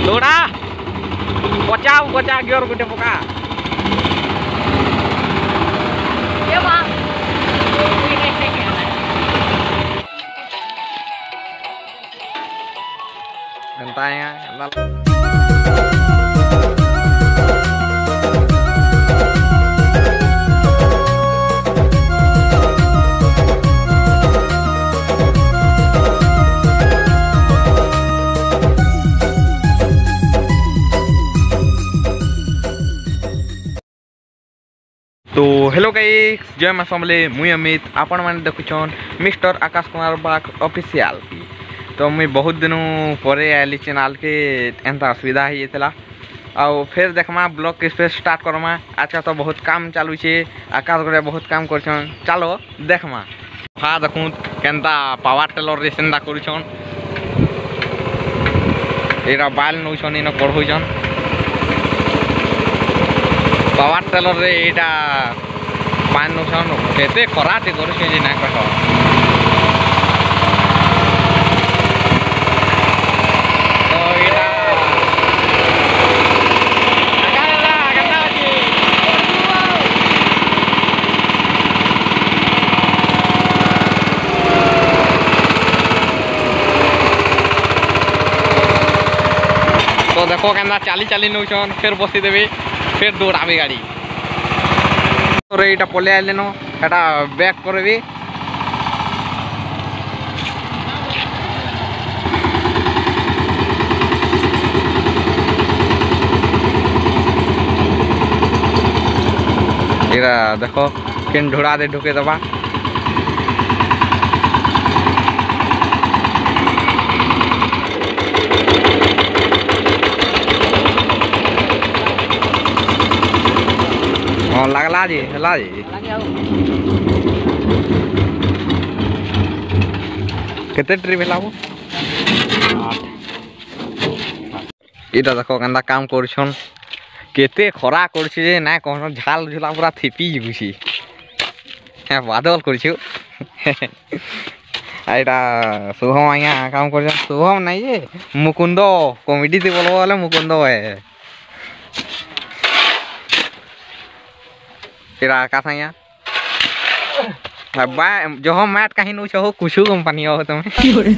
ଦୌଡ଼ା ପଚାଉ ପଚା ଗିଅର ଗୋଟେ ପକା ଏନ୍ତା ଆଜ୍ଞା तो हेलो गाइस जय मां समले मुई अमित आपण मैंने देखुछन मिस्टर आकाश कुमार बाग ऑफिशियल तो मुई बहुत दिनों परे आली चैनल के एंता असुविधा ही थला आउ फिर देखमा ब्लॉग के स्टार्ट करमा आज तो बहुत काम चालू छे आकाश गोरे बहुत काम करछन चलो देखमा हा देखु केनता पावर टेलर रेसेंडा करछन एरा बाल नौछन इन पढ़ोछन पावर टेलर रे एटा पान नौछन केते खराते करछे जे ना कह तो देखो केना चाली चाली नौछन फिर बसी देबे फिर दौड़ाबे गाड़ी तो एटा पले आइले न एटा बैक करबे एरा देखो केन ढोड़ा दे ढुके दबा लगला जी हला जी केते ट्रिप हेलाबो इटा देखो केनता काम करछन केते खरा करछि जे ना कोनो झाल झुला पूरा थिपी गुछि हे बादल करछु आइटा शुभम आया काम करछन शुभम नाही जे मुकुंद कॉमेडी ते बोलबो वाला मुकुंद है फिर आकाश आया बा जो हम मैट कहीं नु छो कुछ कंपनी हो तुम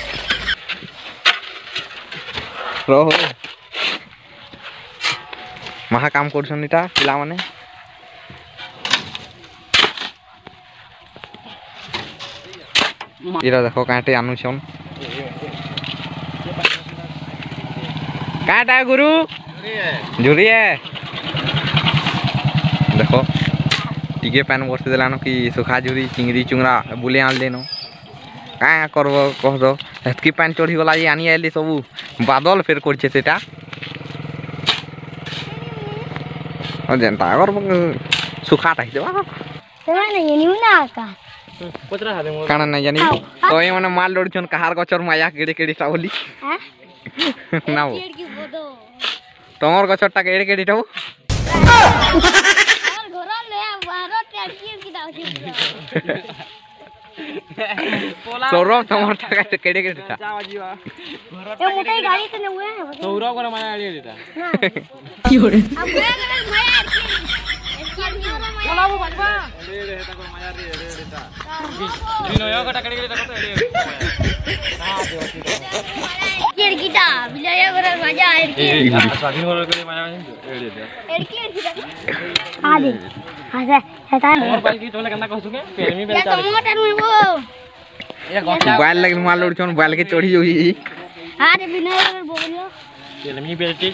रहो महा काम करछन इटा पिला माने इरा देखो काटे आनुछन काटा गुरु झुरी है देखो टिके पैन बस देलान कि सुखा झुरी चिंगड़ी चुंगरा बुले आन लेनो का करबो कह दो हेतकी पैन चढ़ी गला ये आनी आइले सब बादल फेर करछे सेटा ओ जनता करबो सुखा ताइ देबा तमा नहीं निउना का पचरा हाले मोर काना नहीं जानी तो ए माने माल लोडछन कहार गचर माया केड़े केड़ी ता बोली हां नाओ तमर गचरटा केड़े केड़ी ताऊ सौरभ तमर टाका केड़े केड़े था ए मोटाई गाड़ी तो न हुए सौरभ को माया गाड़ी देता की हो रे अब माया चलाबो बनबा रे रे ता को माया रे देता बिनो यो गटा केड़े केड़े ता तो हां देव एड़कीटा बिलाय गोर मजा एड़की स्वाधीन गोर के माया एड़े दे एड़की हां दे हां से हेता मोर बाइक की तोले केना कहसु के पेरमी बेल ता मोटर में वो ए गटा बाल लगिन माल लोडछन बाल के चढ़ी जोई हां रे बिना बोलियो पेरमी बेलटी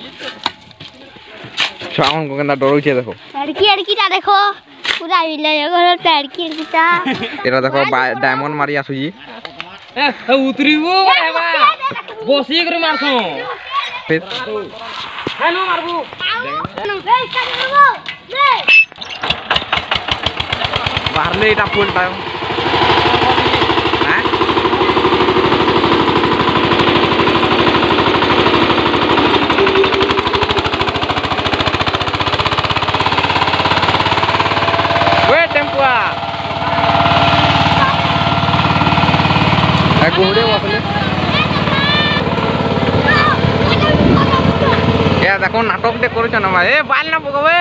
छाउन को केना डरो छे देखो एड़की ता देखो पूरा बिलाय गोर एड़की ता एरा देखो डायमंड मारी आसुजी ए उतरीबो बाबा बसी कर मारसो फिर हेलो मारबू ए चलबो ले बाहर ले इटा फुल टाइम हां वे टेम्पुआ घोड़े वाले देखो नाटक दे करू छन ए बाल ना पकवे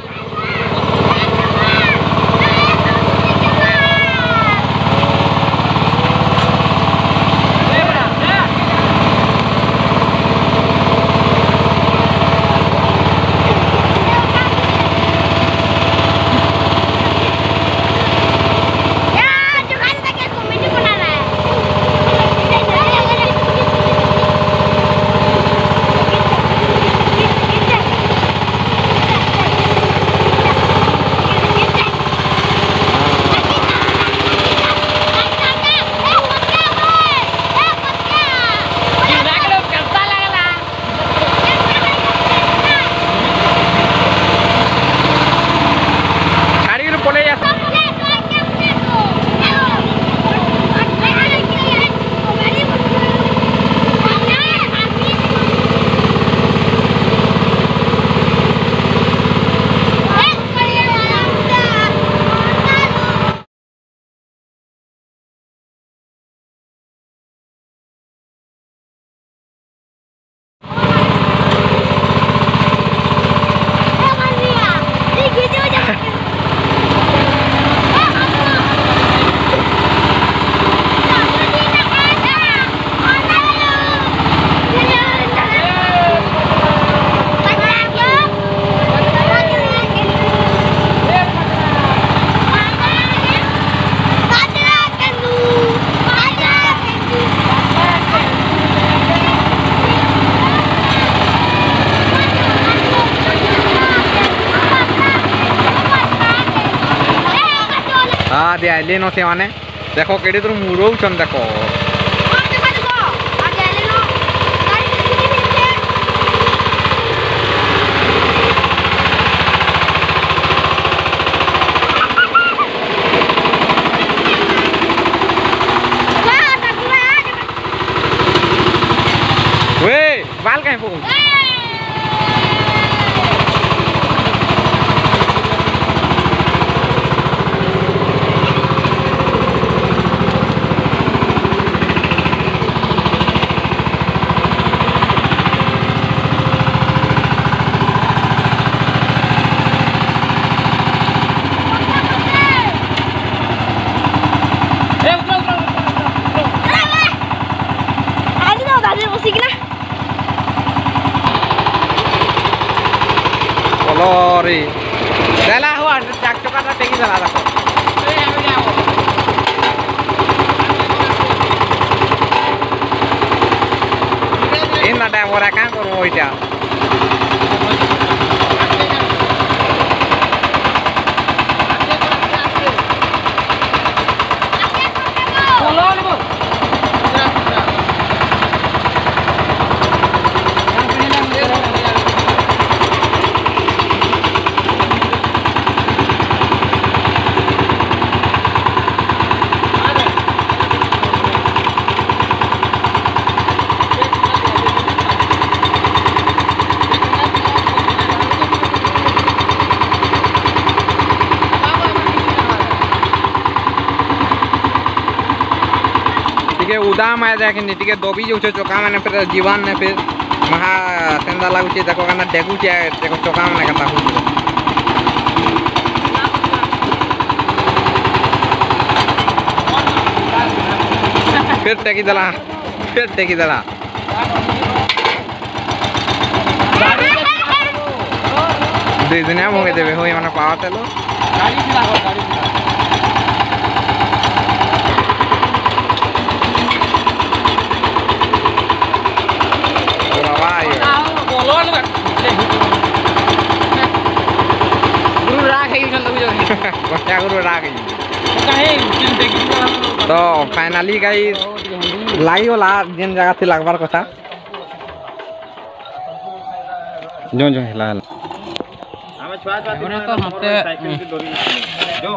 हाँ दे आइले न से माने देखो केडे तो मुरो छन देखो वे बाल कहीं पकड़ रे चला हुआ चाक चौका टेकी चला रखो इन टाइम और क्या करो इटा उदाम आया जाए कि दबी जो चौका मैंने फिर जीवन ने फिर महा सेंदा लगुचे देखो कहना डेगुचे देखो चौका मैंने कहता फिर टेकी दला दुई दिन मुगे देवे हो मैंने पावा तेलो तो फाइनली गाइस लाई वाला जिन जगह थी लगवार कथा जो जो हिला हमें छुआ छुआ तो हमसे जो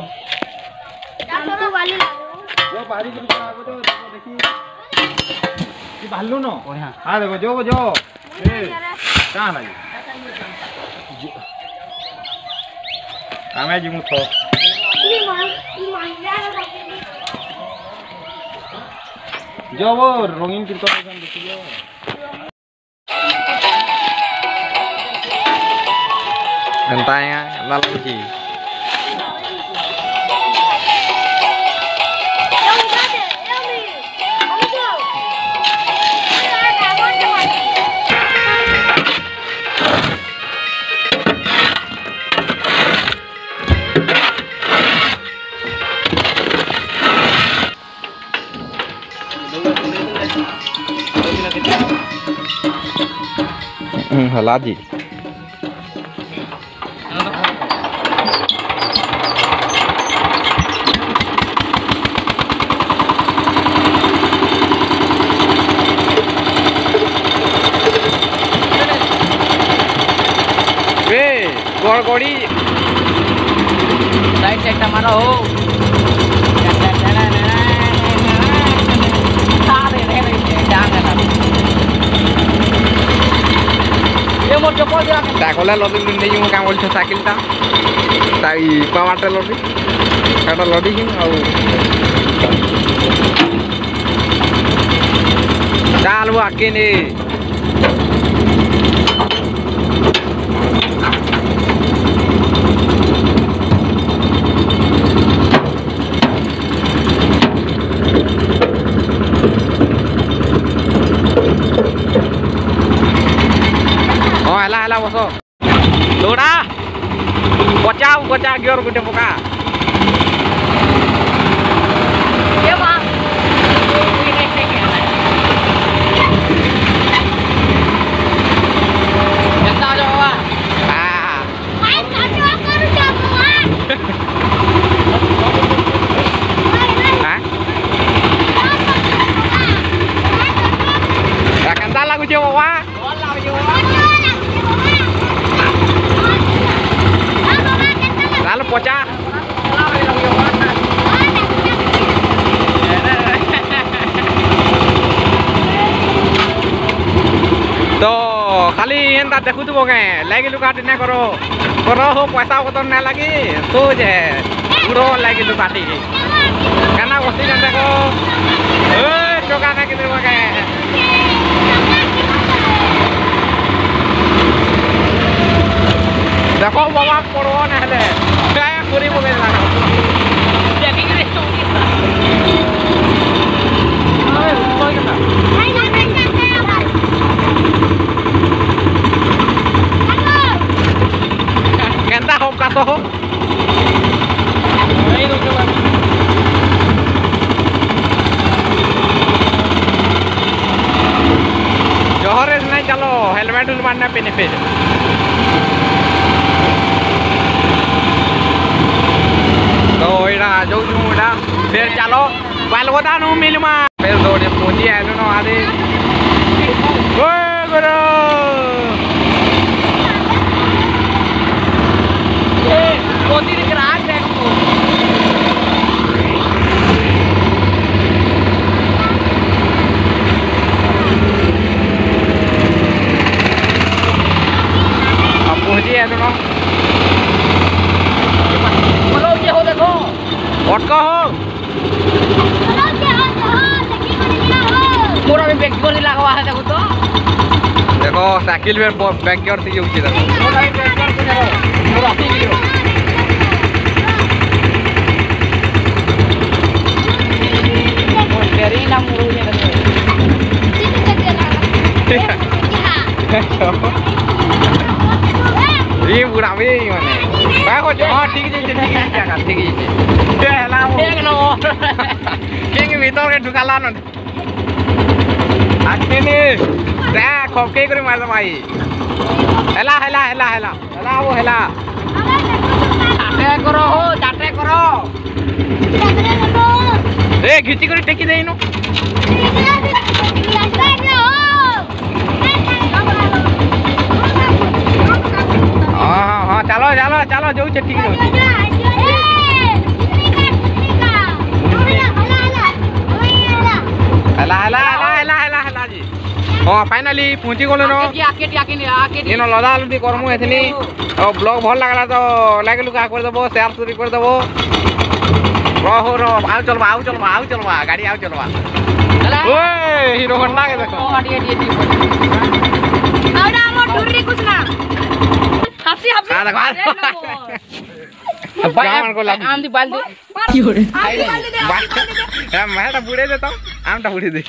जो बाहरी के आगो तो देखी कि भालू न हां देखो जो जो ए कहां लगी हमें जिमु थो जो वो रंगीन क्रिकेट देखियो ଏନ୍ତା ଆଜ୍ଞା ଲାଗୁଛି। ହେଲା जी गड़गड़ी साइड से मारो हो তাকলে লদি নেই মু কাম করছ সাইকেলটা তাই পাওয়ারটা লদি কাটা লদি কি আউ চাল বো আকে নে हेला बस दौड़ा बचाओ बचा गियर गोटे पका केंता लगुचे बाबा लाल पचा तो खाली एंता देखुथबो के लागी लुकाटी ना करो हो पैसा पतर ना लगी तो जे पूरो लागी लुकाटी काना बसी न देखो ए टोका ना किने बगे देखो बाबा पड़ो ना हेले काय करी बगे ना देखि रे अरे कोई ना केंता हो का तो हो नहीं रुके बा जोहरे नहीं चलो हेलमेट मारना पेने पे तो इड़ा जो जुड़ा फिर चलो बालगोदा नो मिलमा फिर दौड़े पहुंची आलो नो आदे ओए गुरु ए कोती दिखराज देखो अब पहुंची आलो नो बोलो ये हो देखो अटका हो पूरा भी बैक कर दिला हुआ है देखो तो देखो साइकिल में बैक कर दी उची देखो पूरा भी बैक कर देखो पूरा ठीक है और तेरी ना मुरु ने ये पूरा भी माने बाको हां ठीक है ठीक है ठीक है ए हला एक नो केंगे भीतर के ढुकाला न आके ने ता खोके करे मार भाई हला हला हला हला हला वो हला जाटे करो हो जाटे करो ए घिची करे टेकी देइनो हां चलो चलो चलो जो ठीक है हला हला हला हला हला हला जी हां फाइनली पहुंची गलो नो आके इनो लदा लदी करमु एथनी और ब्लॉग भल लागला तो लाइक लुका कर देबो शेयर सुरी कर देबो रहो रो आउ चलवा गाड़ी आउ चलवा ओए हीरो होंडा के देखो आवडा हमर दूरी कुछ ना हाफसी देखो जामन को लाग आम दी बाल दे मैं तो बुड़े देता हूं आम तो बुड़े दे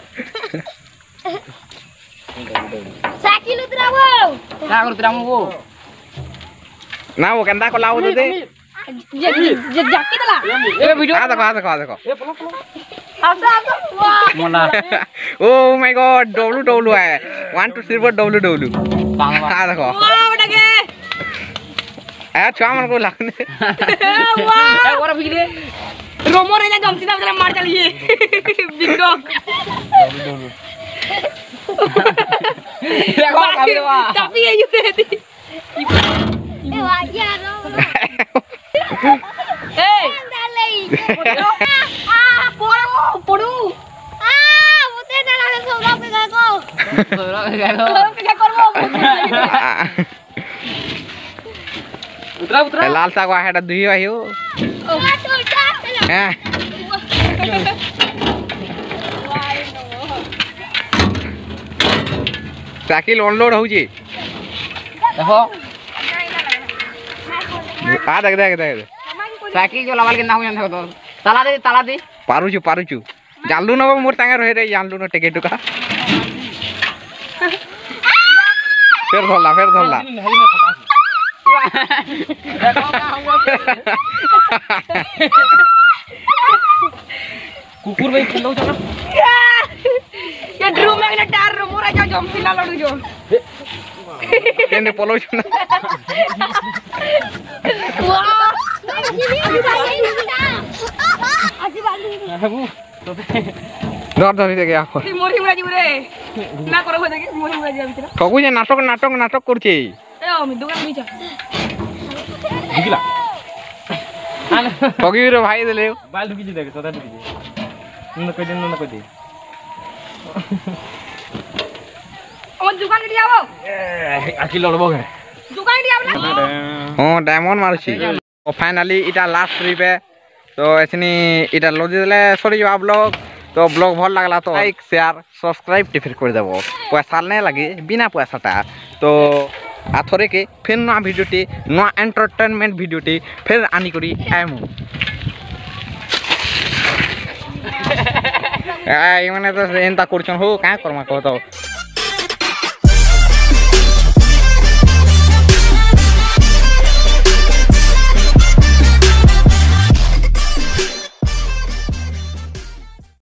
साइकिल उतरावो का उतरावो वो ना वो कंदा को लाओ दे ये जाके दला ए वीडियो आ देखो ए पलो आसा वाह मोला ओ माय गॉड डब्ल्यू है 1 2 3 4 डब्ल्यू आ देखो वाह बेटा के ए छुआ मन को लगने वाह ए ओरा बिगड़े रोमो रे ना गमती ना मार चलिए big dog tapi ya juga tadi wajar podo bote dala soga pe gago korbo utra लाल साग वाहेटा दुई आयो हां साइकिल अनलोड हो जी देखो आ देख साइकिल जो लवाल के ना हो जान देखो ताला दे पारुचु जानलू न मोर संगे रहे रे जानलू न टिकट का फिर धरला कुकुर भाई किलो चला ये ड्रू में ना टार मोरा जा जम पिला लडू जो केने पलो छ ना वाह धर दे गया मोरी मुरा जी रे ना करो हो देखे मोरी मुरा जी भीतर ठगु जे नाटक करछे ए हम दुकान में जा दिखला ठगी रे भाई देले बाल ढुकी जी देख सदा ढुकी जी न कोई दे हम दुकान के जाओ आखि लड़बो है दुकान के जाओ ना हां डायमंड मारछि और फाइनली इटा लास्ट ट्रिप है तो एसनी इटा लोदी देले सॉरी जो आप लोग तो ब्लॉग भल लागला तो लाइक शेयर सब्सक्राइब टिफिर कर देबो पैसा नहीं लगे बिना पैसाटा तो आथरे के फिर नया वीडियोटी नया एंटरटेनमेंट वीडियोटी फिर आनी करी आइमु ए माने तो एंता करछन हो का करमा कहतो